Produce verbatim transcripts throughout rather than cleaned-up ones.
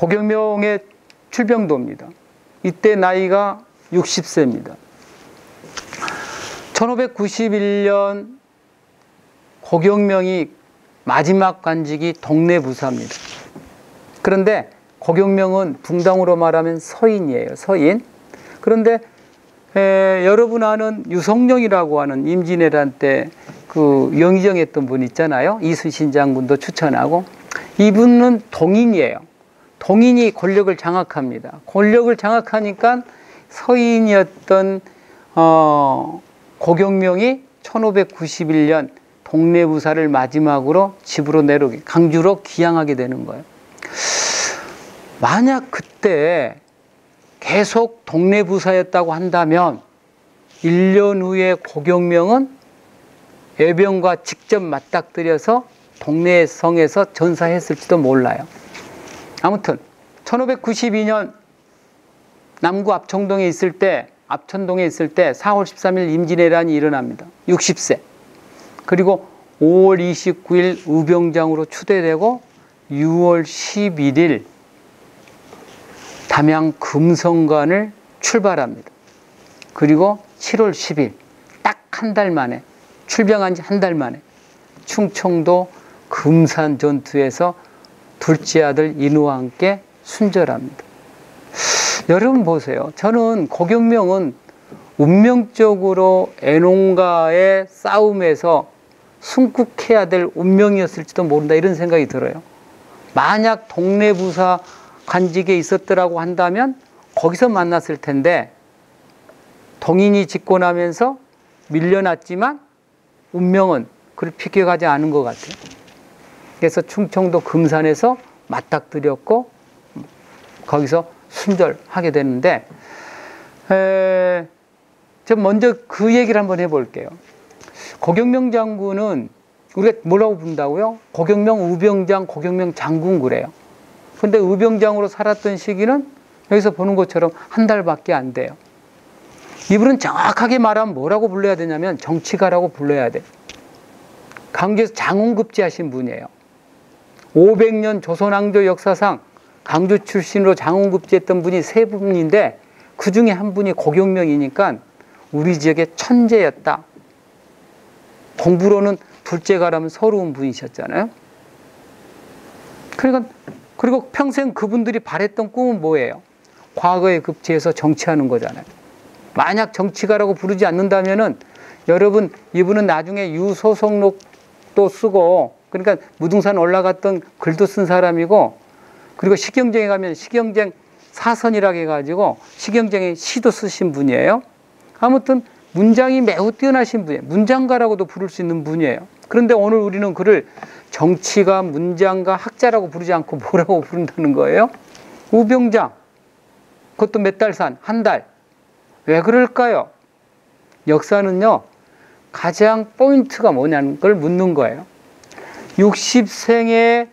고경명의 출병도입니다. 이때 나이가 육십 세입니다. 천오백구십일 년 고경명이 마지막 관직이 동래부사입니다. 그런데 고경명은 붕당으로 말하면 서인이에요. 서인. 그런데 에, 여러분 아는 유성룡이라고 하는 임진왜란 때 그 영의정했던 분 있잖아요. 이순신 장군도 추천하고, 이분은 동인이에요. 동인이 권력을 장악합니다. 권력을 장악하니까 서인이었던 어, 고경명이 천오백구십일 년 동래부사를 마지막으로 집으로 내려오게, 강주로 귀향하게 되는 거예요. 만약 그때 계속 동래부사였다고 한다면 일 년 후에 고경명은 예병과 직접 맞닥뜨려서 동래성에서 전사했을지도 몰라요. 아무튼 천오백구십이 년 남구 압청동에 있을 때, 압천동에 있을 때 사월 십삼일 임진왜란이 일어납니다. 육십 세. 그리고 오월 이십구일 의병장으로 추대되고 유월 십일일 담양 금성관을 출발합니다. 그리고 칠월 십일, 딱 한 달 만에, 출병한 지 한 달 만에 충청도 금산 전투에서 둘째 아들 인우와 함께 순절합니다. 여러분 보세요. 저는 고경명은 운명적으로 애농가의 싸움에서 순국해야 될 운명이었을지도 모른다, 이런 생각이 들어요. 만약 동래부사 관직에 있었더라고 한다면 거기서 만났을 텐데, 동인이 짓고 나면서 밀려났지만 운명은 그를 비켜가지 않은 것 같아요. 그래서 충청도 금산에서 맞닥뜨렸고 거기서 순절하게 되는데, 에, 좀 먼저 그 얘기를 한번 해볼게요. 고경명 장군은 우리가 뭐라고 부른다고요? 고경명 우병장, 고경명 장군 그래요. 근데 의병장으로 살았던 시기는 여기서 보는 것처럼 한 달밖에 안 돼요. 이분은 정확하게 말하면 뭐라고 불러야 되냐면 정치가라고 불러야 돼. 강주에서 장훈급제 하신 분이에요. 오백 년 조선왕조 역사상 강주 출신으로 장훈급제 했던 분이 세 분인데 그 중에 한 분이 고경명이니까 우리 지역의 천재였다. 공부로는 둘째가라면 서러운 분이셨잖아요. 그러니까 그리고 평생 그분들이 바랬던 꿈은 뭐예요? 과거의 급제에서 정치하는 거잖아요. 만약 정치가라고 부르지 않는다면은 여러분, 이분은 나중에 유소속록도 쓰고, 그러니까 무등산 올라갔던 글도 쓴 사람이고, 그리고 시경쟁에 가면 시경쟁 사선이라고 해가지고 시경쟁의 시도 쓰신 분이에요. 아무튼 문장이 매우 뛰어나신 분이에요. 문장가라고도 부를 수 있는 분이에요. 그런데 오늘 우리는 그를 정치가, 문장가, 학자라고 부르지 않고 뭐라고 부른다는 거예요? 우병장. 그것도 몇 달 산, 한 달. 왜 그럴까요? 역사는요, 가장 포인트가 뭐냐는 걸 묻는 거예요. 육십 생의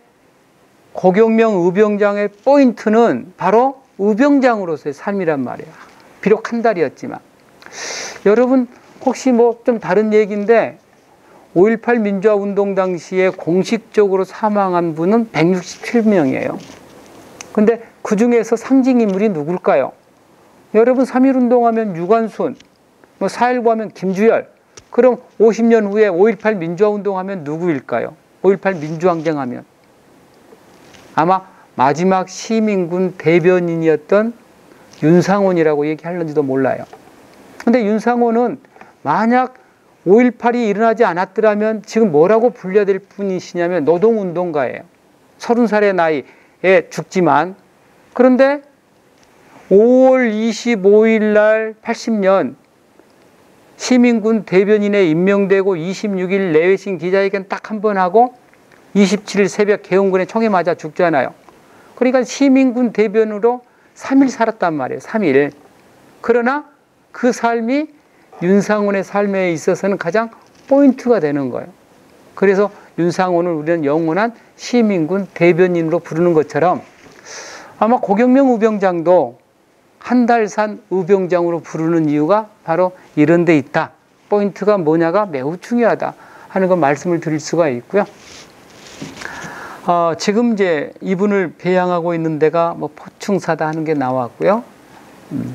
고경명 의병장의 포인트는 바로 의병장으로서의 삶이란 말이에요. 비록 한 달이었지만. 여러분, 혹시 뭐 좀 다른 얘기인데, 오일팔 민주화 운동 당시에 공식적으로 사망한 분은 백육십칠 명이에요. 근데 그 중에서 상징인물이 누굴까요? 여러분, 삼일 운동하면 유관순, 뭐 사 일구 하면 김주열, 그럼 오십 년 후에 오일팔 민주화 운동하면 누구일까요? 오일팔 민주항쟁하면 아마 마지막 시민군 대변인이었던 윤상원이라고 얘기할는지도 몰라요. 근데 윤상원은 만약 오일팔이 일어나지 않았더라면 지금 뭐라고 불려야 될 분이시냐면 노동운동가예요. 서른 살의 나이에 죽지만, 그런데 오월 이십오일 날 팔십 년 시민군 대변인에 임명되고 이십육일 내외신 기자회견 딱 한 번 하고 이십칠일 새벽 계엄군의 총에 맞아 죽잖아요. 그러니까 시민군 대변으로 삼 일 살았단 말이에요. 삼 일. 그러나 그 삶이 윤상원의 삶에 있어서는 가장 포인트가 되는 거예요. 그래서 윤상원을 우리는 영원한 시민군 대변인으로 부르는 것처럼 아마 고경명 의병장도 한 달 산 의병장으로 부르는 이유가 바로 이런 데 있다. 포인트가 뭐냐가 매우 중요하다 하는 건 말씀을 드릴 수가 있고요. 어, 지금 이제 이분을 배양하고 있는 데가 뭐 포충사다 하는 게 나왔고요. 음.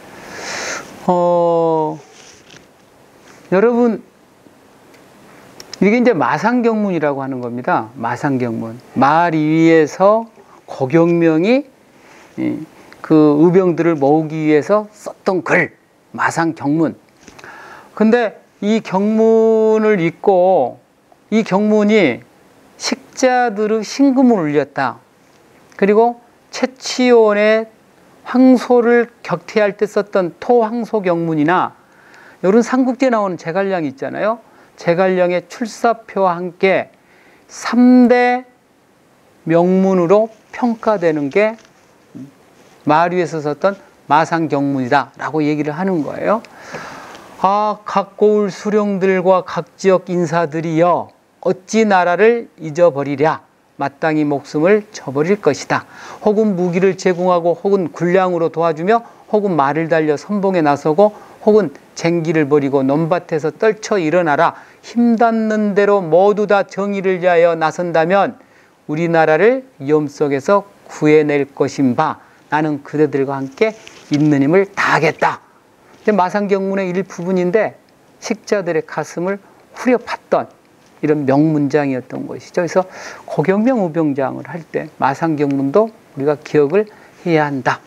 어, 여러분, 이게 이제 마상경문이라고 하는 겁니다. 마상경문. 말 위에서 고경명이 그 의병들을 모으기 위해서 썼던 글, 마상경문. 근데 이 경문을 읽고 이 경문이 식자들의 신금을 울렸다. 그리고 채치온의 황소를 격퇴할 때 썼던 토황소경문이나 이런 삼국지에 나오는 제갈량이 있잖아요. 제갈량의 출사표와 함께 삼 대 명문으로 평가되는 게 말 위에서 썼던 마상경문이다 라고 얘기를 하는 거예요. 아, 각 고을 수령들과 각 지역 인사들이여 어찌 나라를 잊어버리랴. 마땅히 목숨을 저버릴 것이다. 혹은 무기를 제공하고 혹은 군량으로 도와주며 혹은 말을 달려 선봉에 나서고 혹은 쟁기를 버리고 논밭에서 떨쳐 일어나라. 힘닿는 대로 모두 다 정의를 위하여 나선다면 우리나라를 위험 속에서 구해낼 것임바. 나는 그대들과 함께 있는 힘을 다하겠다. 마상경문의 일부분인데 식자들의 가슴을 후려팠던 이런 명문장이었던 것이죠. 그래서 고경명 의병장을 할 때 마상경문도 우리가 기억을 해야 한다.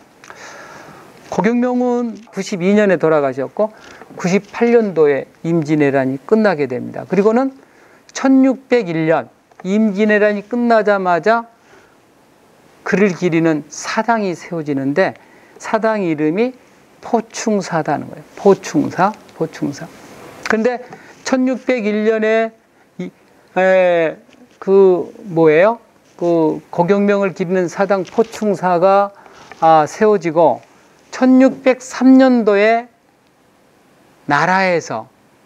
고경명은 구십이 년에 돌아가셨고 구십팔 년도에 임진왜란이 끝나게 됩니다. 그리고는 천육백일 년 임진왜란이 끝나자마자 그를 기리는 사당이 세워지는데 사당 이름이 포충사다는 거예요. 포충사, 포충사. 근데 천육백일 년에 이, 에, 그 뭐예요? 그 고경명을 기리는 사당 포충사가 아, 세워지고 천육백삼 년도에 나라에서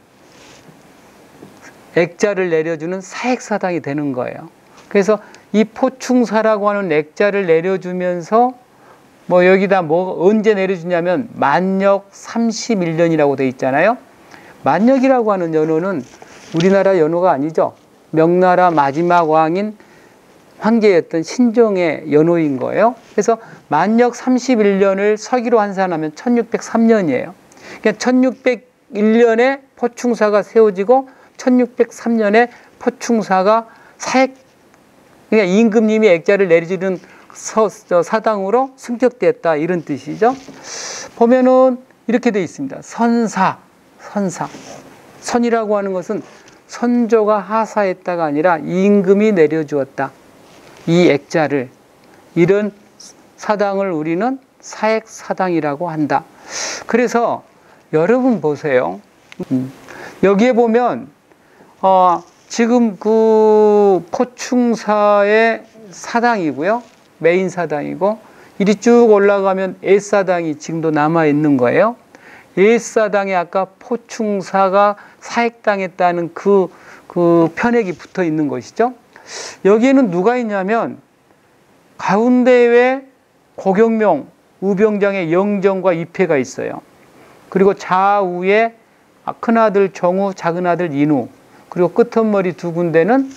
액자를 내려주는 사액사당이 되는 거예요. 그래서 이 포충사라고 하는 액자를 내려주면서 뭐 여기다 뭐 언제 내려주냐면 만역 삼십일 년이라고 돼 있잖아요. 만역이라고 하는 연호는 우리나라 연호가 아니죠. 명나라 마지막 왕인 황제였던 신종의 연호인 거예요. 그래서 만역 삼십일 년을 서기로 환산하면 천육백삼 년이에요. 그러니까 천육백일 년에 포충사가 세워지고 천육백삼 년에 포충사가 사액, 그러니까 임금님이 액자를 내려주는 서, 사당으로 승격됐다 이런 뜻이죠. 보면은 이렇게 되어 있습니다. 선사, 선사. 선이라고 하는 것은 선조가 하사했다가 아니라 임금이 내려주었다. 이 액자를, 이런 사당을 우리는 사액사당이라고 한다. 그래서 여러분 보세요. 여기에 보면 어, 지금 그 포충사의 사당이고요. 메인 사당이고 이리 쭉 올라가면 S사당이 지금도 남아있는 거예요. S사당에 아까 포충사가 사액당했다는 그, 그 편액이 붙어 있는 것이죠. 여기에는 누가 있냐면 가운데에 고경명 의병장의 영정과 이패가 있어요. 그리고 좌우에 큰아들 정우, 작은아들 인우, 그리고 끝머리 두 군데는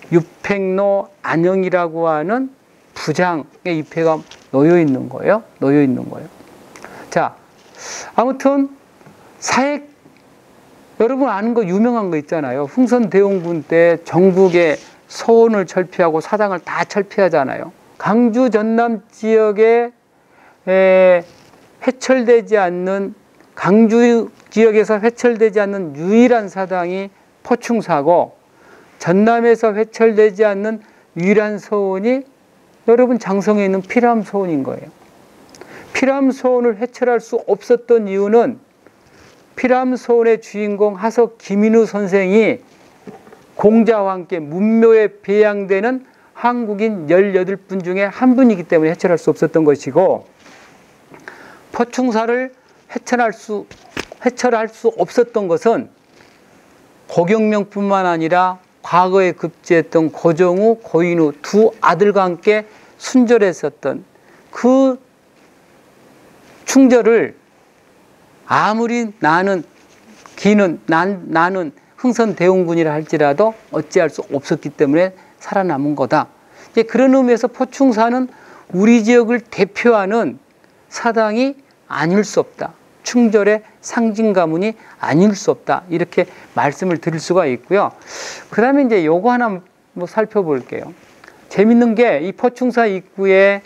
유팽로 안영이라고 하는 부장의 입회가 놓여 있는 거예요. 놓여 있는 거예요. 자, 아무튼 사액, 여러분 아는 거 유명한 거 있잖아요. 흥선대원군 때 전국의 서원을 철폐하고 사당을 다 철폐하잖아요. 강주 전남 지역에 에, 회철되지 않는, 강주 지역에서 회철되지 않는 유일한 사당이 포충사고, 전남에서 회철되지 않는 유일한 서원이 여러분 장성에 있는 피람서원인 거예요. 피람서원을 회철할 수 없었던 이유는 피람서원의 주인공 하석 김인우 선생이 공자와 함께 문묘에 배양되는 한국인 열여덟 분 중에 한 분이기 때문에 회철할 수 없었던 것이고, 포충사를 회철할 수, 회철할 수 없었던 것은 고경명뿐만 아니라 과거에 급제했던 고정우, 고인우 두 아들과 함께 순절했었던 그 충절을 아무리 나는 기는 난, 나는 흥선대원군이라 할지라도 어찌할 수 없었기 때문에 살아남은 거다. 이제 그런 의미에서 포충사는 우리 지역을 대표하는 사당이 아닐 수 없다. 충절의 상징 가문이 아닐 수 없다. 이렇게 말씀을 드릴 수가 있고요. 그 다음에 이제 요거 하나 뭐 살펴볼게요. 재밌는 게 이 포충사 입구에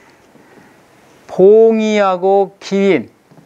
봉이하고 기윈,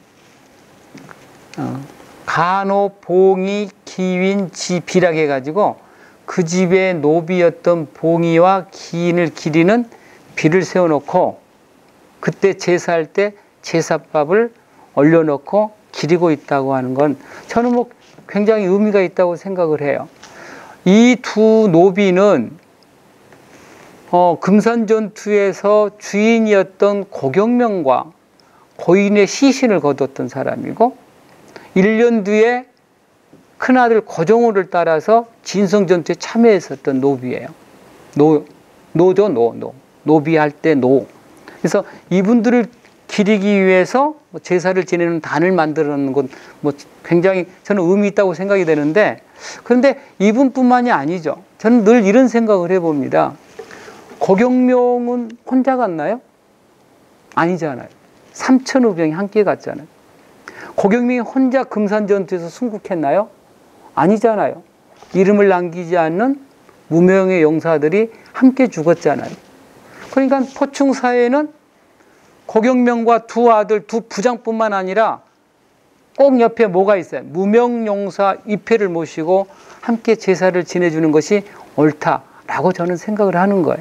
어, 간호, 봉이, 기윈, 지비라고 해가지고 그 집의 노비였던 봉이와 기인을 기리는 비를 세워놓고 그때 제사할 때 제사밥을 올려놓고 기리고 있다고 하는 건 저는 뭐 굉장히 의미가 있다고 생각을 해요. 이 두 노비는 어, 금산전투에서 주인이었던 고경명과 고인의 시신을 거뒀던 사람이고 일 년 뒤에 큰아들 고종호를 따라서 진성전투에 참여했었던 노비예요. 노, 노죠, 노, 노. 노비할 때 노. 그래서 이분들을 기리기 위해서 제사를 지내는 단을 만들어 놓는 건 뭐 굉장히 저는 의미 있다고 생각이 되는데, 그런데 이분뿐만이 아니죠. 저는 늘 이런 생각을 해봅니다. 고경명은 혼자 갔나요? 아니잖아요. 삼천 의병이 함께 갔잖아요. 고경명이 혼자 금산전투에서 순국했나요? 아니잖아요. 이름을 남기지 않는 무명의 용사들이 함께 죽었잖아요. 그러니까 포충사에는 고경명과 두 아들, 두 부장뿐만 아니라 꼭 옆에 뭐가 있어요? 무명용사 이패를 모시고 함께 제사를 지내주는 것이 옳다라고 저는 생각을 하는 거예요.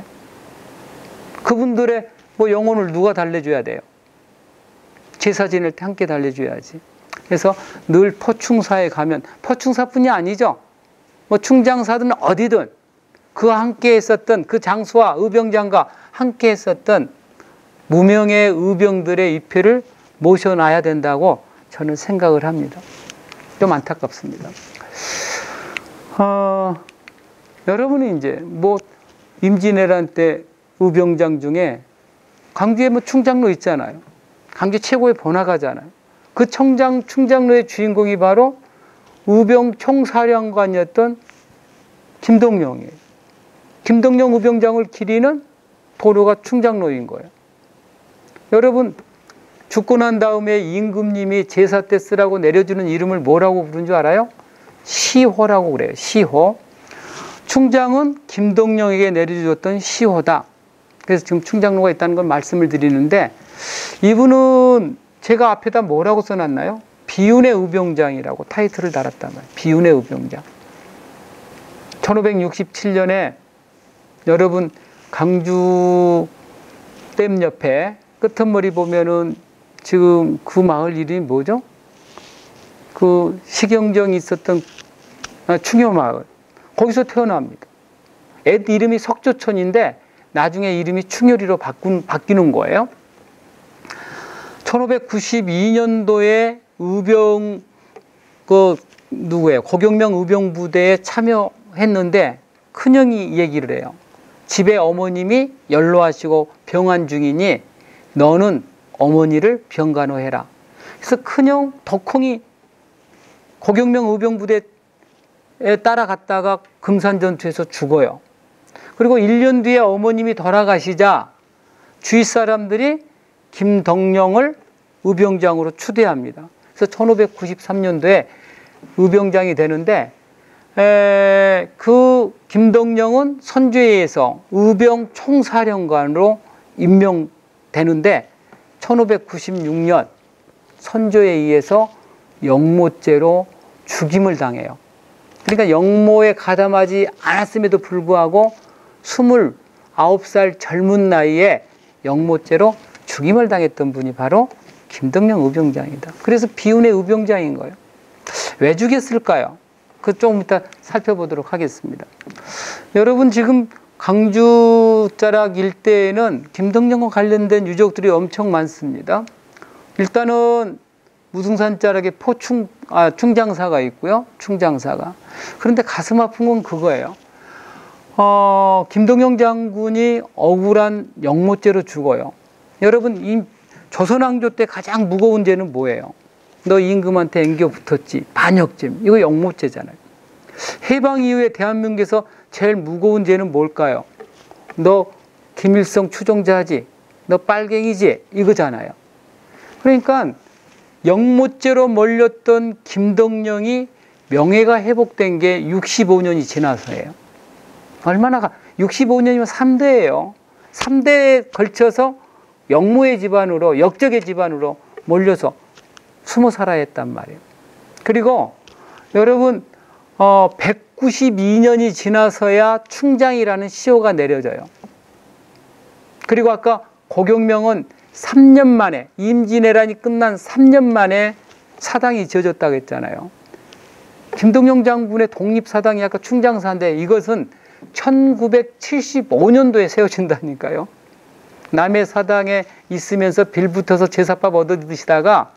그분들의 뭐 영혼을 누가 달래줘야 돼요? 제사 지낼 때 함께 달래줘야지. 그래서 늘 포충사에 가면, 포충사뿐이 아니죠. 뭐 충장사든 어디든 그와 함께 했었던 그 장수와 의병장과 함께 했었던 무명의 의병들의 입회를 모셔놔야 된다고 저는 생각을 합니다. 좀 안타깝습니다. 어, 여러분이 이제 뭐 임진왜란 때 의병장 중에 광주에 뭐 충장로 있잖아요. 광주 최고의 번화가잖아요. 그 청장, 충장로의 주인공이 바로 의병 총사령관이었던 김동령이에요. 김동령 의병장을 기리는 도로가 충장로인 거예요. 여러분, 죽고 난 다음에 임금님이 제사 때 쓰라고 내려주는 이름을 뭐라고 부른 줄 알아요? 시호라고 그래요. 시호. 충장은 김동령에게 내려줬던 시호다. 그래서 지금 충장로가 있다는 걸 말씀을 드리는데, 이분은 제가 앞에다 뭐라고 써놨나요? 비운의 의병장이라고 타이틀을 달았단 말이에요. 비운의 의병장. 천오백육십칠 년에 여러분 강주 댐 옆에 끄트머리 보면은 지금 그 마을 이름이 뭐죠? 그 식영정이 있었던 아, 충효마을. 거기서 태어납니다. 애 이름이 석조천인데 나중에 이름이 충효리로 바꾼, 바뀌는 거예요. 천오백구십이 년도에 의병, 그, 누구예요? 고경명 의병부대에 참여했는데 큰형이 얘기를 해요. 집에 어머님이 연로하시고 병환 중이니 너는 어머니를 병간호해라. 그래서 큰형 덕홍이 고경명 의병부대에 따라갔다가 금산전투에서 죽어요. 그리고 일 년 뒤에 어머님이 돌아가시자 주위 사람들이 김덕령을 의병장으로 추대합니다. 그래서 천오백구십삼 년도에 의병장이 되는데 에, 그 김덕령은 선조회에서 의병 총사령관으로 임명되는데 천오백구십육 년 선조에 의해서 영모죄로 죽임을 당해요. 그러니까 영모에 가담하지 않았음에도 불구하고 스물아홉 살 젊은 나이에 영모죄로 죽임을 당했던 분이 바로 김덕령 의병장이다. 그래서 비운의 의병장인 거예요. 왜 죽였을까요? 그 조금 이따 살펴보도록 하겠습니다. 여러분, 지금 강주 자락 일대에는 김덕령과 관련된 유적들이 엄청 많습니다. 일단은 무등산 자락에 포충, 아, 충장사가 있고요. 충장사가. 그런데 가슴 아픈 건 그거예요. 어, 김동영 장군이 억울한 영모죄로 죽어요. 여러분, 이 조선왕조 때 가장 무거운 죄는 뭐예요? 너 임금한테 앵겨 붙었지. 반역죄. 이거 영모죄잖아요. 해방 이후에 대한민국에서 제일 무거운 죄는 뭘까요? 너 김일성 추종자지, 너 빨갱이지, 이거잖아요. 그러니까 영모죄로 몰렸던 김덕령이 명예가 회복된 게 육십오 년이 지나서예요. 얼마나 가, 육십오 년이면 삼 대예요. 삼 대에 걸쳐서 영모의 집안으로, 역적의 집안으로 몰려서 숨어 살아야 했단 말이에요. 그리고 여러분, 어, 백구십이 년이 지나서야 충장이라는 시효가 내려져요. 그리고 아까 고경명은 삼 년 만에, 임진왜란이 끝난 삼 년 만에 사당이 지어졌다고 했잖아요. 김덕령 장군의 독립사당이 아까 충장사인데 이것은 천구백칠십오 년도에 세워진다니까요. 남의 사당에 있으면서 빌붙어서 제사밥 얻어 드시다가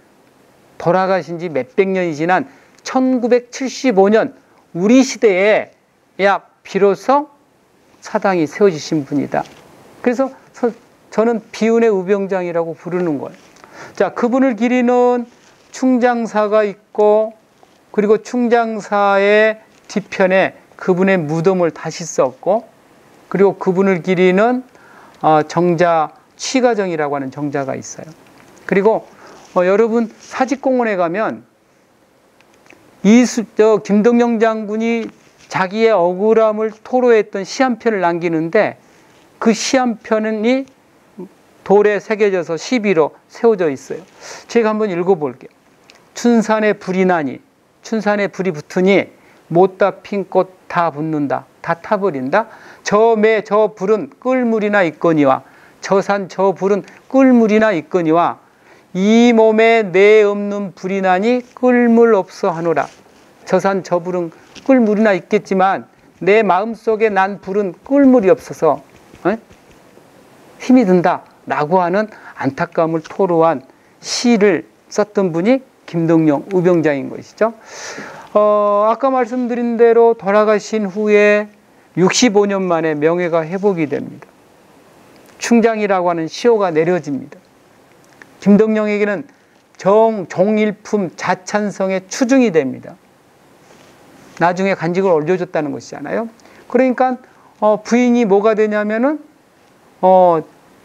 돌아가신 지 몇백 년이 지난 천구백칠십오 년 우리 시대에 야 비로소 사당이 세워지신 분이다. 그래서 저는 비운의 우병장이라고 부르는 거예요. 자, 그분을 기리는 충장사가 있고, 그리고 충장사의 뒤편에 그분의 무덤을 다시 썼고, 그리고 그분을 기리는 정자 취가정이라고 하는 정자가 있어요. 그리고 어, 여러분 사직공원에 가면 이수, 저 김덕령 장군이 자기의 억울함을 토로했던 시 한 편을 남기는데 그 시 한 편이 돌에 새겨져서 시비로 세워져 있어요. 제가 한번 읽어볼게요. 춘산에 불이 나니, 춘산에 불이 붙으니 못다 핀 꽃 다 붙는다, 다 타버린다. 저 매 저 불은 끓물이나 있거니와, 저 산 저 불은 끓물이나 있거니와, 이 몸에 내 없는 불이 나니 끓물 없어 하노라. 저 산 저 불은 끓물이나 있겠지만 내 마음속에 난 불은 끓물이 없어서 어? 힘이 든다 라고 하는 안타까움을 토로한 시를 썼던 분이 김덕령 우병장인 것이죠. 어, 아까 말씀드린 대로 돌아가신 후에 육십오 년 만에 명예가 회복이 됩니다. 충장이라고 하는 시효가 내려집니다. 김덕령에게는 정, 종일품 자찬성의 추증이 됩니다. 나중에 간직을 올려줬다는 것이잖아요. 그러니까 어, 부인이 뭐가 되냐면은 어,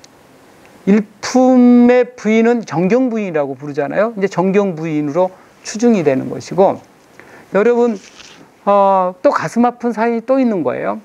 일품의 부인은 정경부인이라고 부르잖아요. 이제 정경부인으로 추증이 되는 것이고, 여러분 어, 또 가슴 아픈 사연이 또 있는 거예요.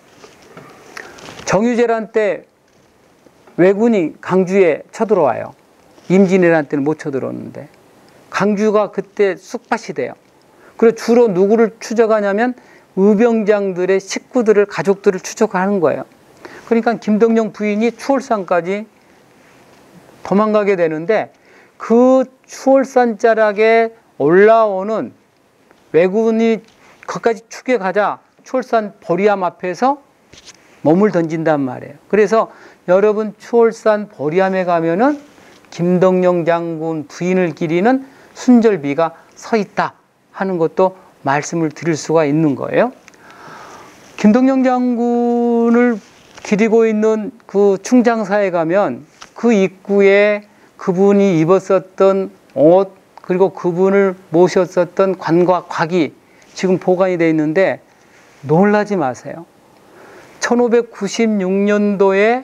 정유재란 때 왜군이 강주에 쳐들어와요. 임진왜란 때는 못 쳐들어오는데 강주가 그때 쑥밭이 돼요. 그리고 주로 누구를 추적하냐면 의병장들의 식구들을, 가족들을 추적하는 거예요. 그러니까 김덕령 부인이 추월산까지 도망가게 되는데 그 추월산 자락에 올라오는 왜군이 거기까지 추격하자 추월산 보리암 앞에서 몸을 던진단 말이에요. 그래서 여러분 추월산 보리암에 가면은 김덕령 장군 부인을 기리는 순절비가 서 있다 하는 것도 말씀을 드릴 수가 있는 거예요. 김덕령 장군을 기리고 있는 그 충장사에 가면 그 입구에 그분이 입었었던 옷, 그리고 그분을 모셨었던 관과 곽이 지금 보관이 되어 있는데 놀라지 마세요. 천오백구십육 년도에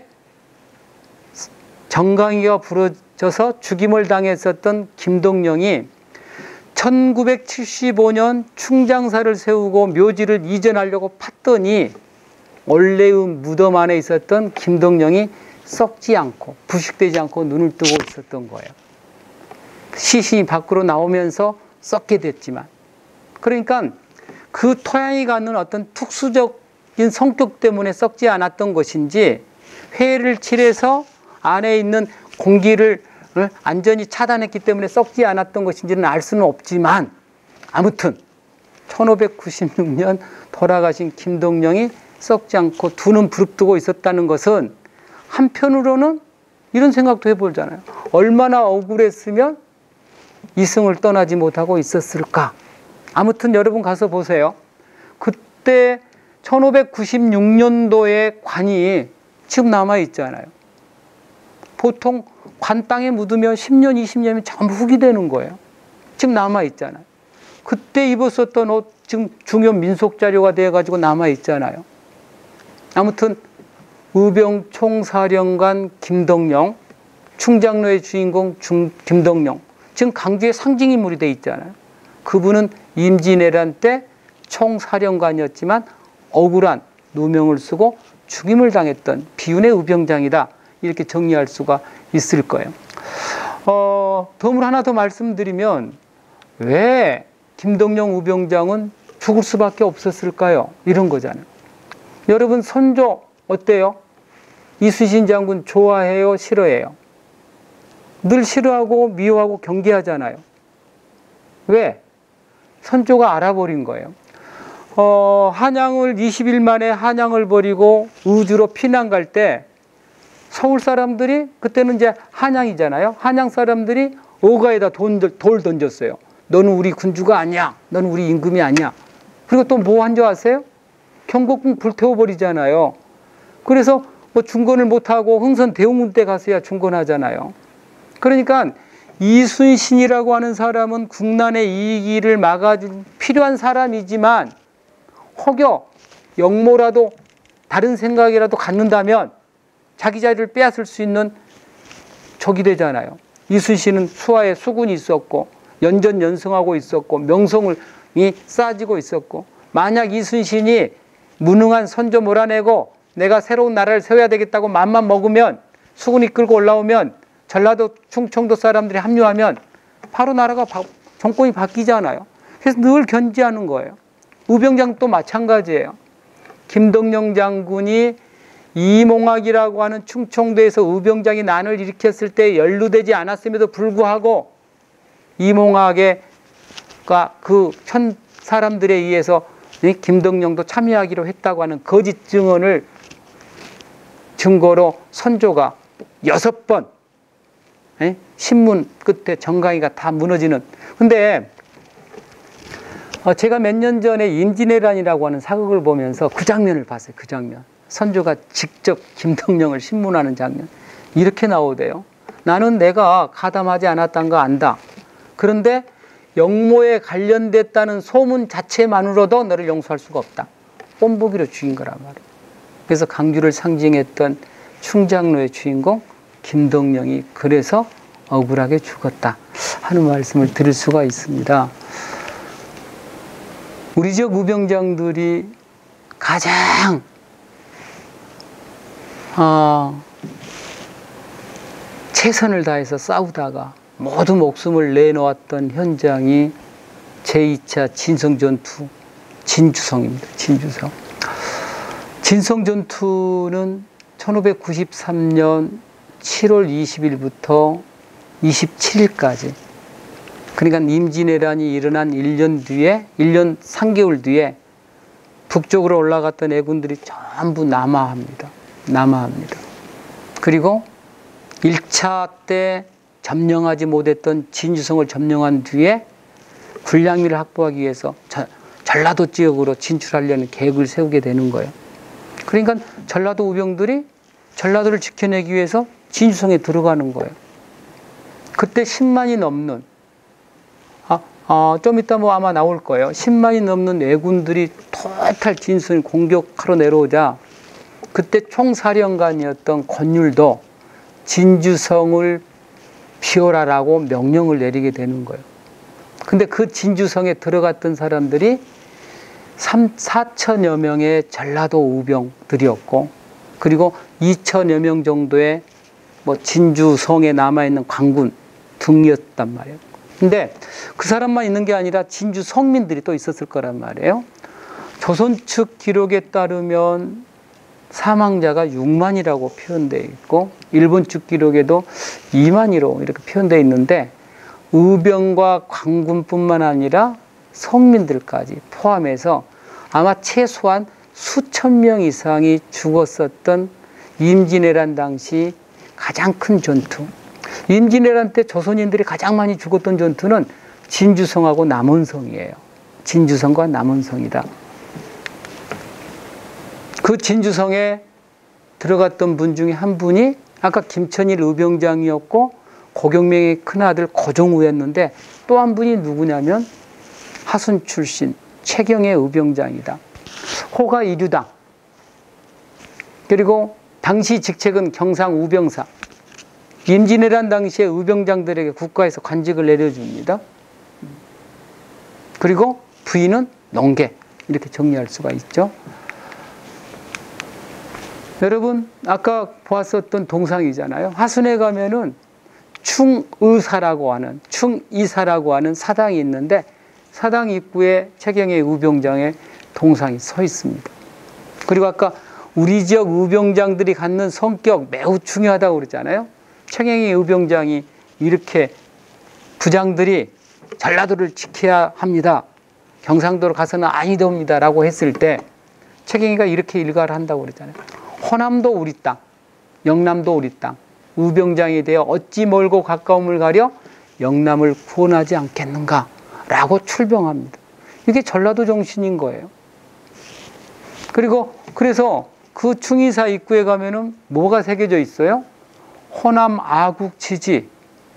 정강이가 부러져서 죽임을 당했었던 김덕령이 천구백칠십오 년 충장사를 세우고 묘지를 이전하려고 팠더니 원래의 무덤 안에 있었던 김덕령이 썩지 않고 부식되지 않고 눈을 뜨고 있었던 거예요. 시신이 밖으로 나오면서 썩게 됐지만, 그러니까 그 토양이 갖는 어떤 특수적인 성격 때문에 썩지 않았던 것인지 회를 칠해서 안에 있는 공기를 안전히 차단했기 때문에 썩지 않았던 것인지는 알 수는 없지만, 아무튼 천오백구십육 년 돌아가신 김덕령이 썩지 않고 두 눈 부릅뜨고 있었다는 것은 한편으로는 이런 생각도 해보잖아요. 얼마나 억울했으면 이승을 떠나지 못하고 있었을까. 아무튼 여러분 가서 보세요. 그때 천오백구십육 년도의 관이 지금 남아있잖아요. 보통 관 땅에 묻으면 십 년, 이십 년이면 전부 흙이 되는 거예요. 지금 남아있잖아요. 그때 입었었던 옷 지금 중요 민속 자료가 되어가지고 남아있잖아요. 아무튼 의병총사령관 김덕령, 충장로의 주인공 중, 김덕령, 지금 강주의 상징인물이 돼 있잖아요. 그분은 임진왜란 때 총사령관이었지만 억울한 누명을 쓰고 죽임을 당했던 비운의 의병장이다. 이렇게 정리할 수가 있을 거예요. 어, 덤을 하나 더 말씀드리면 왜 김덕령 의병장은 죽을 수밖에 없었을까요? 이런 거잖아요. 여러분 선조 어때요? 이순신 장군 좋아해요? 싫어해요? 늘 싫어하고 미워하고 경계하잖아요. 왜? 선조가 알아버린 거예요. 어, 한양을 이십 일 만에 한양을 버리고 우주로 피난 갈 때 서울 사람들이 그때는 이제 한양이잖아요. 한양 사람들이 어가에다 돈, 돌 던졌어요. 너는 우리 군주가 아니야. 너는 우리 임금이 아니야. 그리고 또 뭐 한 줄 아세요? 경복궁 불태워버리잖아요. 그래서 뭐 중건을 못하고 흥선 대웅문 때 가서야 중건하잖아요. 그러니까 이순신이라고 하는 사람은 국난의 이기를 막아줄 필요한 사람이지만 혹여 영모라도 다른 생각이라도 갖는다면 자기 자리를 빼앗을 수 있는 적이 되잖아요. 이순신은 수하에 수군이 있었고 연전연승하고 있었고 명성이 쌓아지고 있었고 만약 이순신이 무능한 선조 몰아내고 내가 새로운 나라를 세워야 되겠다고 맘만 먹으면 수군이 끌고 올라오면 전라도 충청도 사람들이 합류하면 바로 나라가 바, 정권이 바뀌잖아요. 그래서 늘 견제하는 거예요. 의병장도 마찬가지예요. 김덕령 장군이 이몽학이라고 하는 충청도에서 의병장이 난을 일으켰을 때 연루되지 않았음에도 불구하고 이몽학의 그 천 사람들에 의해서 김덕령도 참여하기로 했다고 하는 거짓 증언을 증거로 선조가 여섯 번 신문 끝에 정강이가 다 무너지는. 근데 제가 몇 년 전에 임진왜란이라고 하는 사극을 보면서 그 장면을 봤어요. 그 장면. 선조가 직접 김덕령을 신문하는 장면. 이렇게 나오대요. 나는 내가 가담하지 않았다는 거 안다. 그런데 영모에 관련됐다는 소문 자체만으로도 너를 용서할 수가 없다. 뽐보기로 죽인 거란 말이에요. 그래서 강주를 상징했던 충장로의 주인공 김덕령이 그래서 억울하게 죽었다 하는 말씀을 드릴 수가 있습니다. 우리 지역 의병장들이 가장 어, 최선을 다해서 싸우다가 모두 목숨을 내놓았던 현장이 제이 차 진성전투 진주성입니다. 진주성. 진성전투는 천오백구십삼 년 칠월 이십일부터 이십칠일까지, 그러니까 임진왜란이 일어난 일 년 뒤에, 일 년 삼 개월 뒤에 북쪽으로 올라갔던 애군들이 전부 남하합니다. 남하합니다. 그리고 일 차 때 점령하지 못했던 진주성을 점령한 뒤에 군량미를 확보하기 위해서 전라도 지역으로 진출하려는 계획을 세우게 되는 거예요. 그러니까 전라도 우병들이 전라도를 지켜내기 위해서 진주성에 들어가는 거예요. 그때 십만이 넘는, 아, 아, 좀 이따 뭐 아마 나올 거예요. 십만이 넘는 왜군들이 토탈 진주성을 공격하러 내려오자 그때 총사령관이었던 권율도 진주성을 피워라라고 명령을 내리게 되는 거예요. 근데 그 진주성에 들어갔던 사람들이 사천여 명의 전라도 우병들이었고, 그리고 이천여 명 정도의 뭐 진주성에 남아있는 관군 등이었단 말이에요. 근데 그 사람만 있는 게 아니라 진주 성민들이 또 있었을 거란 말이에요. 조선 측 기록에 따르면 사망자가 육만이라고 표현되어 있고 일본 측 기록에도 이만이로 이렇게 표현되어 있는데 의병과 관군뿐만 아니라 성민들까지 포함해서 아마 최소한 수천 명 이상이 죽었었던 임진왜란 당시 가장 큰 전투. 임진왜란 때 조선인들이 가장 많이 죽었던 전투는 진주성하고 남원성이에요. 진주성과 남원성이다. 그 진주성에 들어갔던 분 중에 한 분이 아까 김천일 의병장이었고 고경명의 큰아들 고종우였는데, 또 한 분이 누구냐면 하순 출신 최경의 의병장이다. 호가 이류당, 그리고 당시 직책은 경상 우병사. 임진왜란 당시에 의병장들에게 국가에서 관직을 내려줍니다. 그리고 부인은 농계, 이렇게 정리할 수가 있죠. 여러분 아까 보았었던 동상이잖아요. 하순에 가면은 충의사라고 하는, 충이사라고 하는 사당이 있는데 사당 입구에 최경의 의병장의 동상이 서 있습니다. 그리고 아까 우리 지역 의병장들이 갖는 성격 매우 중요하다고 그랬잖아요. 최경의 의병장이 이렇게 부장들이 전라도를 지켜야 합니다, 경상도로 가서는 아니됩니다 라고 했을 때 최경희가 이렇게 일가를 한다고 그랬잖아요. 호남도 우리 땅, 영남도 우리 땅, 의병장에 대해 어찌 멀고 가까움을 가려 영남을 구원하지 않겠는가 라고 출병합니다. 이게 전라도 정신인 거예요. 그리고 그래서 그 충의사 입구에 가면은 뭐가 새겨져 있어요? 호남 아국지지,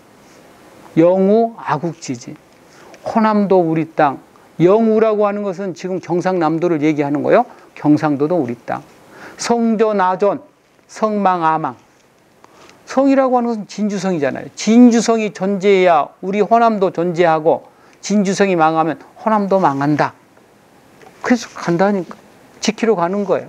영우 아국지지. 호남도 우리 땅. 영우라고 하는 것은 지금 경상남도를 얘기하는 거예요. 경상도도 우리 땅. 성조 나존, 성망아망. 성이라고 하는 것은 진주성이잖아요. 진주성이 존재해야 우리 호남도 존재하고, 진주성이 망하면 호남도 망한다. 그래서 간다니까. 지키러 가는 거예요.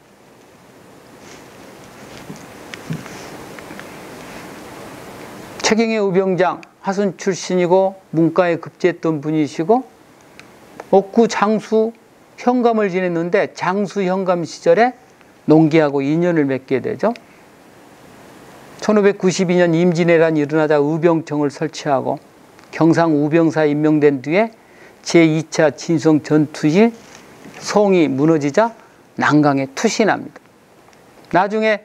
최경의 의병장, 화순 출신이고 문과에 급제했던 분이시고 옥구 장수 현감을 지냈는데 장수 현감 시절에 농기하고 인연을 맺게 되죠. 천오백구십이 년 임진왜란이 일어나자 의병청을 설치하고 경상 우병사 임명된 뒤에 제이 차 진성 전투시 성이 무너지자 난강에 투신합니다. 나중에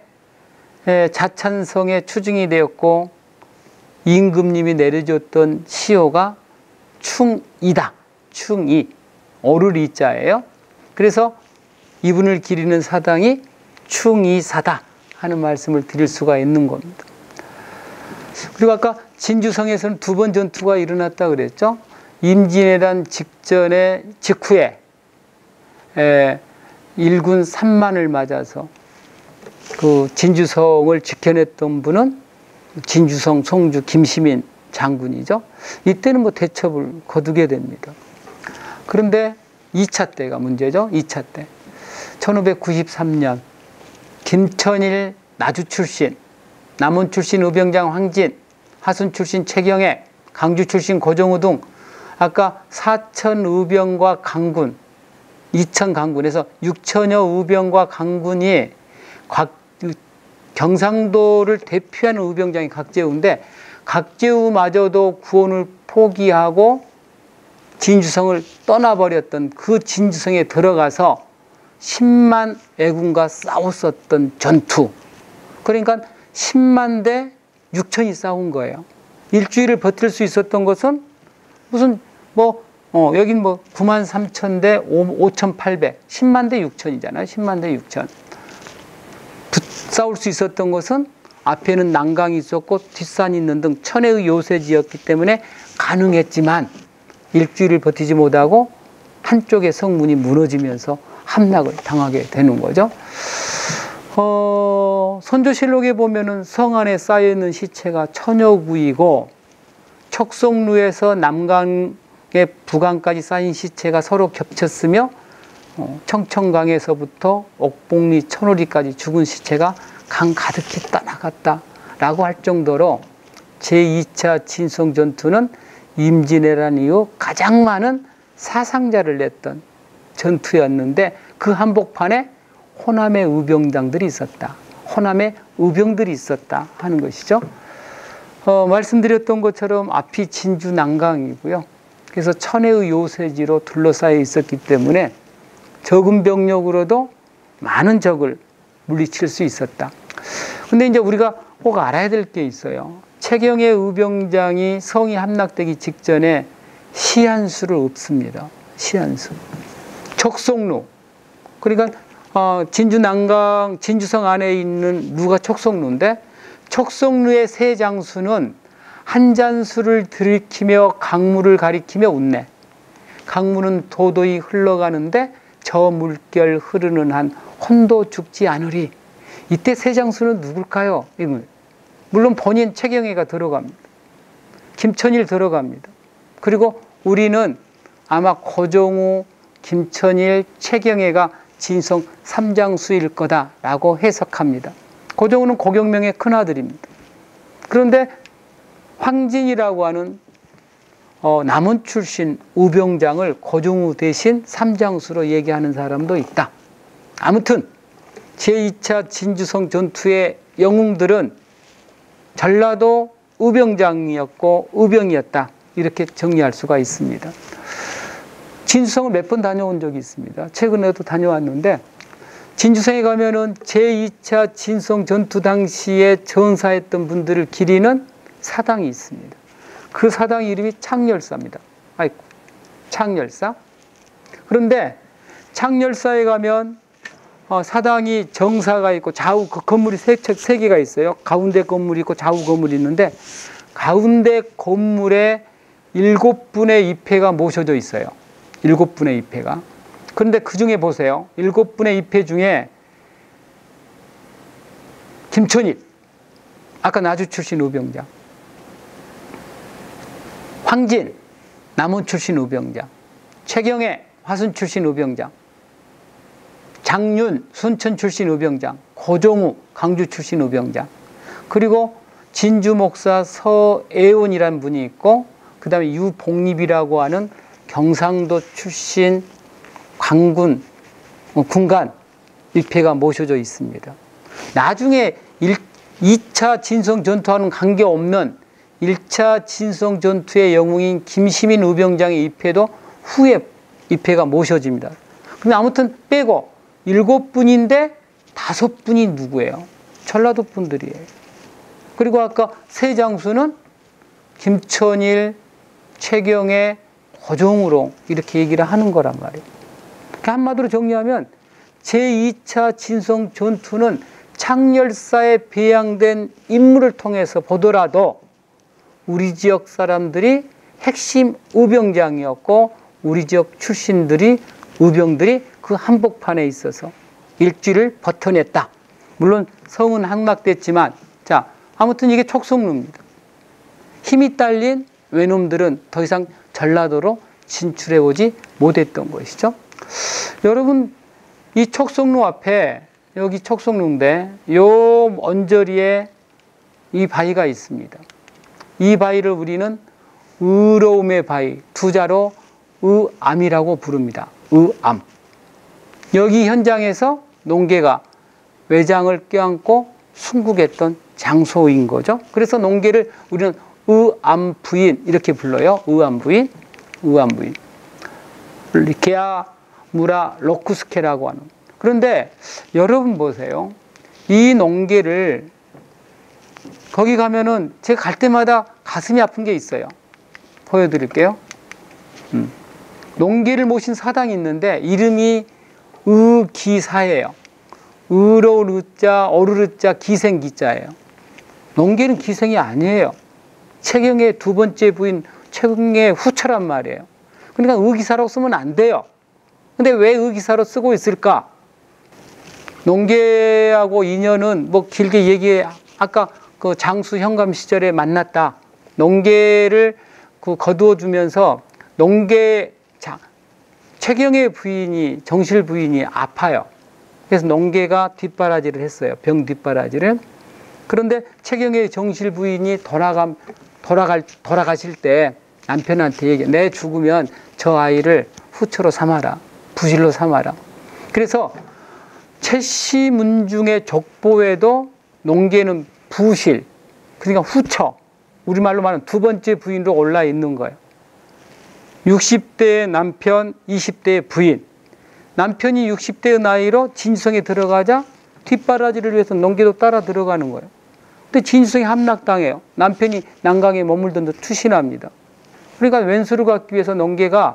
자찬성에 추증이 되었고 임금님이 내려줬던 시호가 충이다. 충이. 어를 이자예요. 그래서 이분을 기리는 사당이 충이사다 하는 말씀을 드릴 수가 있는 겁니다. 그리고 아까 진주성에서는 두 번 전투가 일어났다 그랬죠. 임진왜란 직전에 직후에 에, 일군 삼만을 맞아서 그 진주성을 지켜냈던 분은 진주성 송주 김시민 장군이죠. 이때는 뭐 대첩을 거두게 됩니다. 그런데 이 차 때가 문제죠. 이 차 때. 천오백구십삼 년 김천일 나주 출신, 남원 출신 의병장 황진, 하순 출신 최경애, 강주 출신 고정우 등 아까 사천 의병과 강군, 이천 강군에서 육천여 의병과 강군이 각 경상도를 대표하는 의병장이 각제우인데 각제우마저도 구원을 포기하고 진주성을 떠나버렸던 그 진주성에 들어가서 십만 애군과 싸웠었던 전투. 그러니까 십만 대 육천이 싸운 거예요. 일주일을 버틸 수 있었던 것은 무슨 뭐 어, 여긴 뭐 구만 삼천 대 오천팔백, 십만 대 육천이잖아요. 십만 대 육천. 싸울 수 있었던 것은 앞에는 난강이 있었고 뒷산이 있는 등 천혜의 요새지였기 때문에 가능했지만 일주일을 버티지 못하고 한쪽의 성문이 무너지면서 함락을 당하게 되는 거죠. 어, 선조실록에 보면은 성 안에 쌓여있는 시체가 천여 구이고 척송루에서 남강의 북강까지 쌓인 시체가 서로 겹쳤으며 청천강에서부터 옥봉리 천오리까지 죽은 시체가 강 가득히 떠나갔다라고 할 정도로 제이 차 진성전투는 임진왜란 이후 가장 많은 사상자를 냈던 전투였는데 그 한복판에 호남의 의병장들이 있었다. 호남의 의병들이 있었다 하는 것이죠. 어, 말씀드렸던 것처럼 앞이 진주 난강이고요. 그래서 천혜의 요새지로 둘러싸여 있었기 때문에 적은 병력으로도 많은 적을 물리칠 수 있었다. 근데 이제 우리가 꼭 알아야 될 게 있어요. 최경의 의병장이 성이 함락되기 직전에 시한수를 읊습니다. 시한수. 척송루. 그러니까 어, 진주 난강, 진주성 안에 있는 루가 척송루인데 척송루의 세 장수는 한 잔수를 들이키며 강물을 가리키며 웃네. 강물은 도도히 흘러가는데 저 물결 흐르는 한 혼도 죽지 않으리. 이때 세장수는 누굴까요? 물론 본인 최경혜가 들어갑니다. 김천일 들어갑니다. 그리고 우리는 아마 고종우, 김천일, 최경혜가 진성 삼장수일 거다라고 해석합니다. 고종우는 고경명의 큰아들입니다. 그런데 황진이라고 하는 어, 남원 출신 우병장을 고종우 대신 삼장수로 얘기하는 사람도 있다. 아무튼 제이 차 진주성 전투의 영웅들은 전라도 우병장이었고 우병이었다. 이렇게 정리할 수가 있습니다. 진주성을 몇 번 다녀온 적이 있습니다. 최근에도 다녀왔는데 진주성에 가면은 제이 차 진성 전투 당시에 전사했던 분들을 기리는 사당이 있습니다. 그 사당 이름이 창열사입니다. 아이고, 창열사. 그런데 창열사에 가면 어, 사당이 정사가 있고 좌우 그 건물이 세, 세 개가 있어요. 가운데 건물이 있고 좌우 건물이 있는데 가운데 건물에 일곱 분의 입회가 모셔져 있어요. 일곱 분의 입회가. 그런데 그 중에 보세요. 일곱 분의 입회 중에 김천일, 아까 나주 출신 우병장, 황진, 남원 출신 우병장, 최경혜, 화순 출신 우병장, 장윤, 순천 출신 우병장, 고종우, 강주 출신 우병장, 그리고 진주 목사 서애원이라는 분이 있고 그 다음에 유복립이라고 하는 경상도 출신 관군, 군간 일패가 모셔져 있습니다. 나중에 이 차 진성 전투와는 관계없는 일 차 진성 전투의 영웅인 김시민 우병장의 입회도 후에 입회가 모셔집니다. 근데 아무튼 빼고 일곱 분인데 다섯 분이 누구예요? 전라도 분들이에요. 그리고 아까 세 장수는 김천일, 최경혜, 고종우로 이렇게 얘기를 하는 거란 말이에요. 한마디로 정리하면 제이 차 진성 전투는 창열사에 배양된 인물을 통해서 보더라도 우리 지역 사람들이 핵심 우병장이었고 우리 지역 출신들이 우병들이 그 한복판에 있어서 일주일을 버텨냈다. 물론 성은 함락됐지만 자 아무튼 이게 촉성루입니다. 힘이 딸린 외놈들은 더 이상 전라도로 진출해 오지 못했던 것이죠. 여러분 이 촉성루 앞에 여기 촉성루인데 요 언저리에 이 바위가 있습니다. 이 바위를 우리는 의로움의 바위, 두자로 의암이라고 부릅니다. 의암. 여기 현장에서 농계가 외장을 껴안고 순국했던 장소인 거죠. 그래서 농계를 우리는 의암부인 이렇게 불러요. 의암부인, 의암부인. 리케아 무라 로쿠스케라고 하는. 그런데 여러분 보세요. 이 농계를 거기 가면은 제가 갈 때마다 가슴이 아픈 게 있어요. 보여드릴게요. 음. 농계를 모신 사당이 있는데 이름이 의기사예요. 의로운 의자, 어르르자, 기생기자예요. 농계는 기생이 아니에요. 최경의 두 번째 부인 최경의 후처란 말이에요. 그러니까 의기사라고 쓰면 안 돼요. 근데 왜 의기사로 쓰고 있을까? 농계하고 인연은 뭐 길게 얘기해. 아까 그 장수 현감 시절에 만났다. 농계를 그 거두어 주면서 농계 자, 최경의 부인이 정실 부인이 아파요. 그래서 농계가 뒷바라지를 했어요. 병 뒷바라지를. 그런데 최경의 정실 부인이 돌아가 돌아갈 돌아가실 때 남편한테 얘기해. 내 죽으면 저 아이를 후처로 삼아라. 부실로 삼아라. 그래서 최씨문중의 족보에도 농계는 부실, 그러니까 후처, 우리말로 말하면 두 번째 부인으로 올라 있는 거예요. 육십 대의 남편, 이십 대의 부인. 남편이 육십 대의 나이로 진주성에 들어가자 뒷바라지를 위해서 농계도 따라 들어가는 거예요. 근데 진주성이 함락당해요. 남편이 난강에 머물던 데 투신합니다. 그러니까 왼수를 갖기 위해서 농계가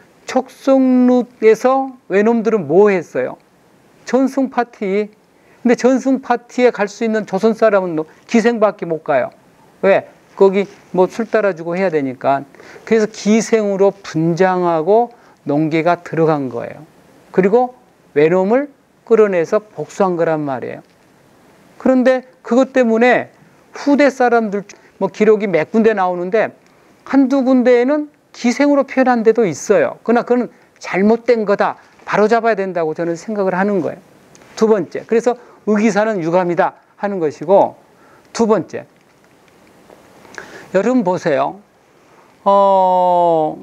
촉성루에서 외놈들은 뭐 했어요? 전승 파티. 근데 전승 파티에 갈 수 있는 조선 사람은 기생밖에 못 가요. 왜? 거기 뭐 술 따라주고 해야 되니까. 그래서 기생으로 분장하고 농계가 들어간 거예요. 그리고 외놈을 끌어내서 복수한 거란 말이에요. 그런데 그것 때문에 후대 사람들 뭐 기록이 몇 군데 나오는데 한두 군데에는 기생으로 표현한 데도 있어요. 그러나 그건 잘못된 거다. 바로잡아야 된다고 저는 생각을 하는 거예요. 두 번째, 그래서 의기사는 유감이다 하는 것이고, 두 번째, 여러분 보세요. 어,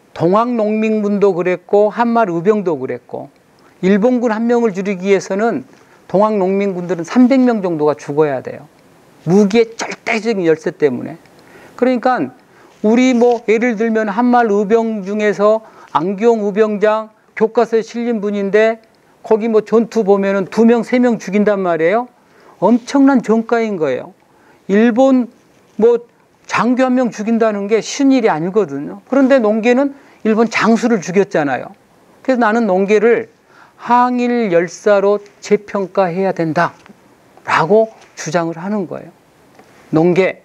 동학농민군도 그랬고 한말의병도 그랬고, 일본군 한 명을 줄이기 위해서는 동학농민군들은 삼백 명 정도가 죽어야 돼요. 무기의 절대적인 열세 때문에. 그러니까 우리 뭐 예를 들면 한말의병 중에서 안기홍 의병장 교과서에 실린 분인데 거기 뭐 전투 보면은 두 명, 세 명 죽인단 말이에요. 엄청난 전가인 거예요. 일본 뭐 장교 한 명 죽인다는 게 쉬운 일이 아니거든요. 그런데 농계는 일본 장수를 죽였잖아요. 그래서 나는 농계를 항일 열사로 재평가해야 된다라고 주장을 하는 거예요. 농계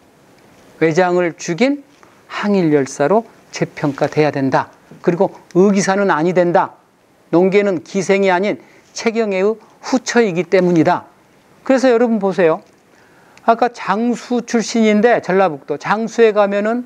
회장을 죽인 항일 열사로 재평가돼야 된다. 그리고 의기사는 아니 된다. 농계는 기생이 아닌 채경애의 후처이기 때문이다. 그래서 여러분 보세요. 아까 장수 출신인데 전라북도 장수에 가면은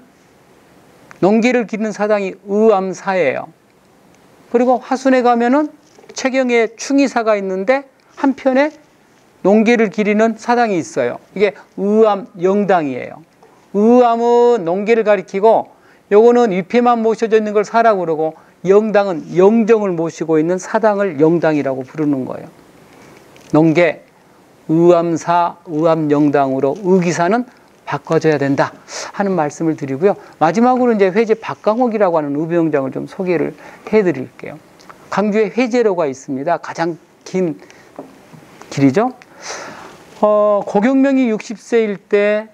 농계를 기르는 사당이 의암사예요. 그리고 화순에 가면은 채경애 충의사가 있는데 한편에 농계를 기리는 사당이 있어요. 이게 의암 영당이에요. 의암은 농계를 가리키고 요거는 위패만 모셔져 있는 걸 사라고 그러고, 영당은 영정을 모시고 있는 사당을 영당이라고 부르는 거예요. 농계, 의암사, 의암영당으로 의기사는 바꿔줘야 된다 하는 말씀을 드리고요. 마지막으로 이제 회제 박강옥이라고 하는 의병장을 좀 소개를 해드릴게요. 강주에 회제로가 있습니다. 가장 긴 길이죠. 어, 고경명이 육십 세일 때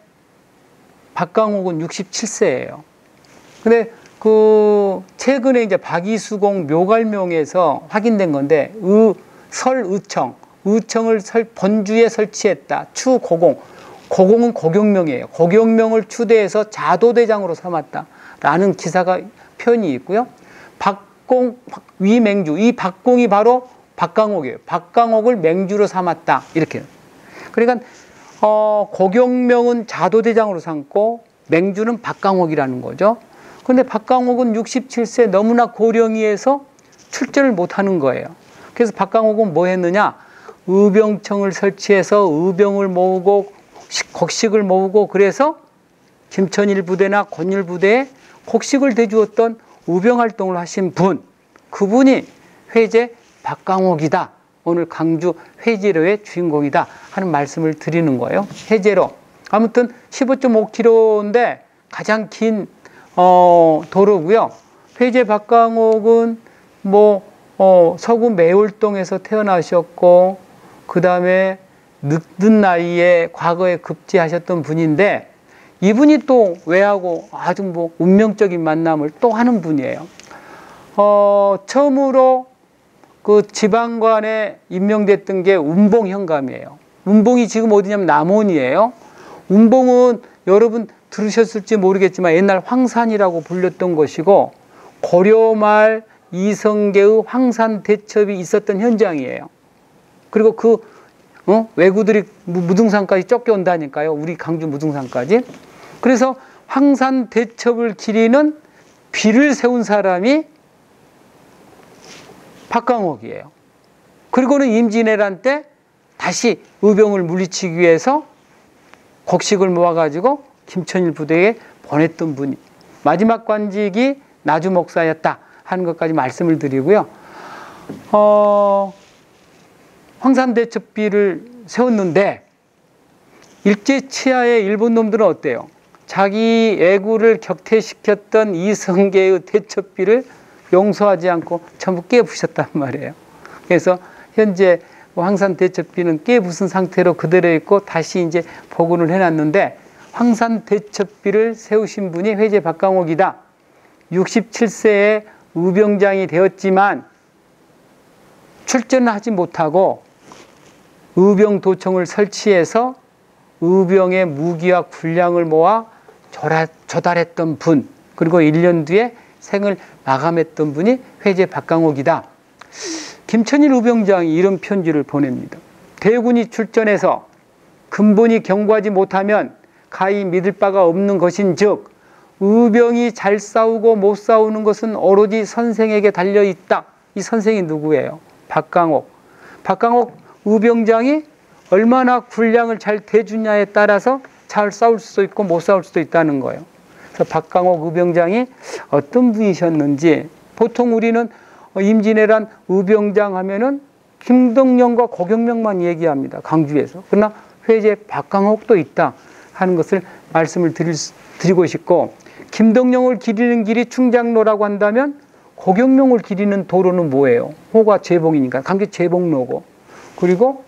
박강옥은 육십칠 세예요. 근데 그 최근에 이제 박이수공 묘갈명에서 확인된 건데, 의, 설의청, 의청을 설, 본주에 설치했다. 추고공, 고공은 고경명이에요. 고경명을 추대해서 자도대장으로 삼았다라는 기사가 표현이 있고요. 박공, 위맹주, 이 박공이 바로 박강옥이에요. 박강옥을 맹주로 삼았다 이렇게. 그러니까 어, 고경명은 자도대장으로 삼고 맹주는 박강옥이라는 거죠. 그런데 박강옥은 육십칠 세 너무나 고령이어서 출전을 못하는 거예요. 그래서 박강옥은 뭐 했느냐? 의병청을 설치해서 의병을 모으고 곡식을 모으고, 그래서 김천일 부대나 권율 부대에 곡식을 대주었던 의병활동을 하신 분, 그분이 회제 박강옥이다. 오늘 강주 회제로의 주인공이다 하는 말씀을 드리는 거예요. 회제로. 아무튼 십오 점 오 킬로미터인데 가장 긴 어, 도로고요. 회제 박강옥은 뭐 어, 서구 매울동에서 태어나셨고, 그 다음에 늦은 나이에 과거에 급제하셨던 분인데, 이분이 또 왜하고 아주 뭐 운명적인 만남을 또 하는 분이에요. 어, 처음으로 그 지방관에 임명됐던 게 운봉 현감이에요. 운봉이 지금 어디냐면 남원이에요. 운봉은 여러분 들으셨을지 모르겠지만 옛날 황산이라고 불렸던 것이고, 고려말 이성계의 황산대첩이 있었던 현장이에요. 그리고 그 어? 왜구들이 무등산까지 쫓겨온다니까요. 우리 강주 무등산까지. 그래서 황산대첩을 기리는 비를 세운 사람이 박강옥이에요. 그리고는 임진왜란 때 다시 의병을 물리치기 위해서 곡식을 모아가지고 김천일 부대에 보냈던 분이, 마지막 관직이 나주 목사였다 하는 것까지 말씀을 드리고요. 어, 황산대첩비를 세웠는데 일제치하의 일본 놈들은 어때요? 자기 애구를 격퇴시켰던 이성계의 대첩비를 용서하지 않고 전부 깨부셨단 말이에요. 그래서 현재 황산대첩비는 깨부순 상태로 그대로 있고 다시 이제 복원을 해놨는데, 황산대첩비를 세우신 분이 회제 박강옥이다. 육십칠 세에 의병장이 되었지만 출전을 하지 못하고 의병도청을 설치해서 의병의 무기와 군량을 모아 조달했던 분, 그리고 일 년 뒤에 생을 마감했던 분이 회제 박강옥이다. 김천일 의병장이 이런 편지를 보냅니다. 대군이 출전해서 근본이 견고하지 못하면 가히 믿을 바가 없는 것인즉 의병이 잘 싸우고 못 싸우는 것은 오로지 선생에게 달려있다. 이 선생이 누구예요? 박강옥. 박강옥 의병장이 얼마나 군량을 잘 대주냐에 따라서 잘 싸울 수도 있고 못 싸울 수도 있다는 거예요. 그래서 박강옥 의병장이 어떤 분이셨는지, 보통 우리는 임진왜란 의병장 하면은 김덕령과 고경명만 얘기합니다. 강주에서. 그러나 회제에 박강옥도 있다 하는 것을 말씀을 드릴, 드리고 싶고, 김덕령을 기리는 길이 충장로라고 한다면 고경명을 기리는 도로는 뭐예요? 호가 제봉이니까 강주 제봉로고, 그리고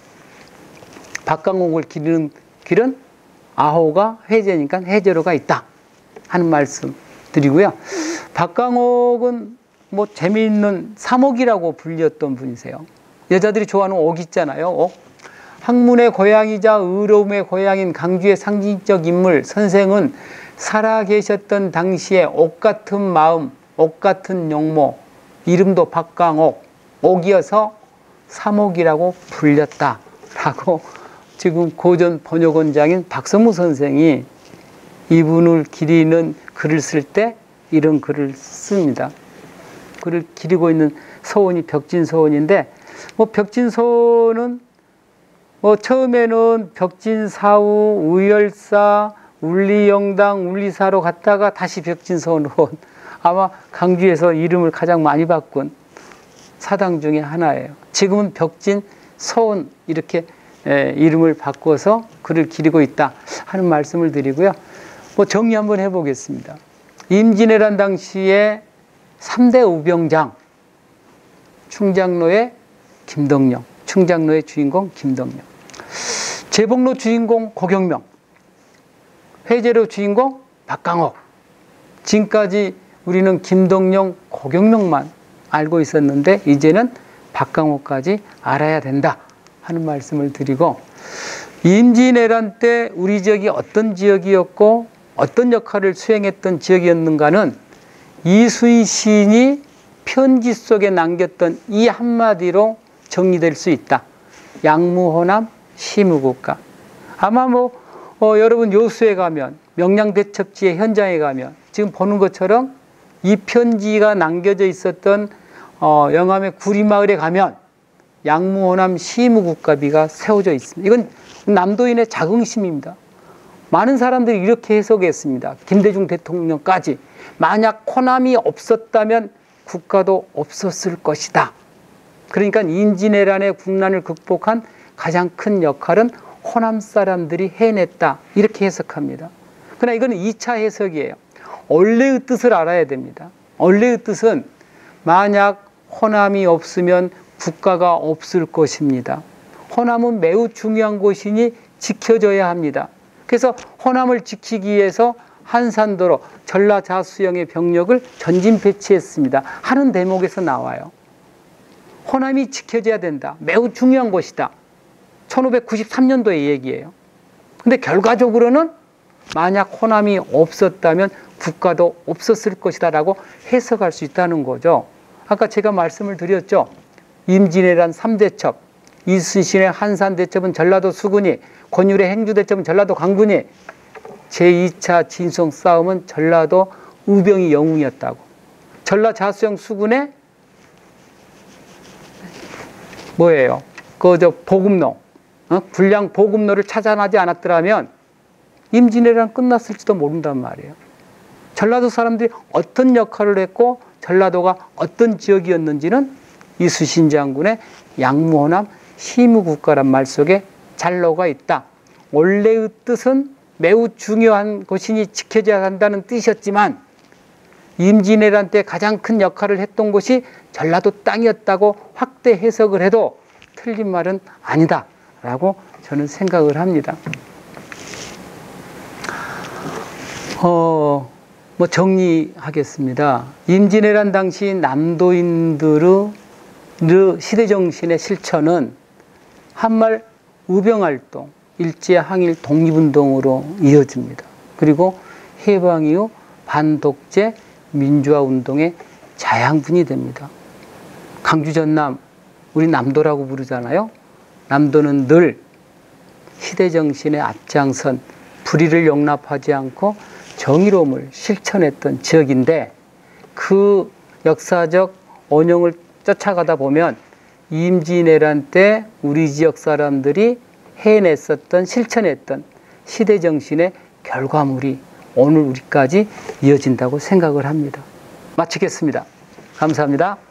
박강옥을 기리는 길은 아호가 해제니까 해제로가 있다 하는 말씀 드리고요. 박강옥은 뭐 재미있는 삼옥이라고 불렸던 분이세요. 여자들이 좋아하는 옥 있잖아요. 옥. 학문의 고향이자 의로움의 고향인 강주의 상징적 인물 선생은 살아계셨던 당시에 옥 같은 마음, 옥 같은 용모, 이름도 박강옥, 옥이어서 삼옥이라고 불렸다라고 지금 고전 번역원장인 박성무 선생이 이분을 기리는 글을 쓸 때 이런 글을 씁니다. 그를 기리고 있는 서원이 벽진서원인데, 뭐 벽진서원은 뭐 처음에는 벽진사우, 의열사, 울리영당, 울리사로 갔다가 다시 벽진서원으로 아마 강주에서 이름을 가장 많이 바꾼 사당 중에 하나예요. 지금은 벽진서원 이렇게 에, 이름을 바꿔서 그를 기리고 있다 하는 말씀을 드리고요. 뭐 정리 한번 해보겠습니다. 임진왜란 당시에 삼 대 의병장, 충장로의 김덕령, 충장로의 주인공 김덕령, 제봉로 주인공 고경명, 회제로 주인공 박강옥. 지금까지 우리는 김덕령, 고경명만 알고 있었는데 이제는 박강옥까지 알아야 된다 하는 말씀을 드리고, 임진왜란 때 우리 지역이 어떤 지역이었고 어떤 역할을 수행했던 지역이었는가는 이수희 시인이 편지 속에 남겼던 이 한마디로 정리될 수 있다. 양무호남 시무국가. 아마 뭐 어, 여러분 요수에 가면, 명량대첩지의 현장에 가면 지금 보는 것처럼 이 편지가 남겨져 있었던 어, 영암의 구리마을에 가면 양무호남 시무국가비가 세워져 있습니다. 이건 남도인의 자긍심입니다. 많은 사람들이 이렇게 해석했습니다. 김대중 대통령까지. 만약 호남이 없었다면 국가도 없었을 것이다. 그러니까 임진왜란의 국난을 극복한 가장 큰 역할은 호남 사람들이 해냈다. 이렇게 해석합니다. 그러나 이건 이 차 해석이에요. 원래의 뜻을 알아야 됩니다. 원래의 뜻은 만약 호남이 없으면 국가가 없을 것입니다. 호남은 매우 중요한 곳이니 지켜져야 합니다. 그래서 호남을 지키기 위해서 한산도로 전라자수영의 병력을 전진 배치했습니다 하는 대목에서 나와요. 호남이 지켜져야 된다. 매우 중요한 곳이다. 천오백구십삼 년도의 얘기예요. 근데 결과적으로는 만약 호남이 없었다면 국가도 없었을 것이다 라고 해석할 수 있다는 거죠. 아까 제가 말씀을 드렸죠. 임진왜란 삼 대첩, 이순신의 한산대첩은 전라도 수군이, 권율의 행주대첩은 전라도 강군이, 제이 차 진성 싸움은 전라도 의병이 영웅이었다고. 전라자수영 수군의 뭐예요? 그 저 보급로, 어? 군량 보급로를 찾아나지 않았더라면 임진왜란 끝났을지도 모른단 말이에요. 전라도 사람들이 어떤 역할을 했고 전라도가 어떤 지역이었는지는 이수신 장군의 양무호남 시무국가란 말 속에 잘 녹아 있다. 원래의 뜻은 매우 중요한 곳이니 지켜져야 한다는 뜻이었지만 임진왜란 때 가장 큰 역할을 했던 곳이 전라도 땅이었다고 확대 해석을 해도 틀린 말은 아니다 라고 저는 생각을 합니다. 어, 뭐 정리하겠습니다. 임진왜란 당시 남도인들의 시대정신의 실천은 한말 의병활동, 일제항일 독립운동으로 이어집니다. 그리고 해방 이후 반독재 민주화운동의 자양분이 됩니다. 강주 전남, 우리 남도라고 부르잖아요. 남도는 늘 시대 정신에 앞장선 불의를 용납하지 않고 정의로움을 실천했던 지역인데 그 역사적 원형을 쫓아가다 보면 임진왜란 때 우리 지역 사람들이 해냈었던 실천했던 시대 정신의 결과물이 오늘 우리까지 이어진다고 생각을 합니다. 마치겠습니다. 감사합니다.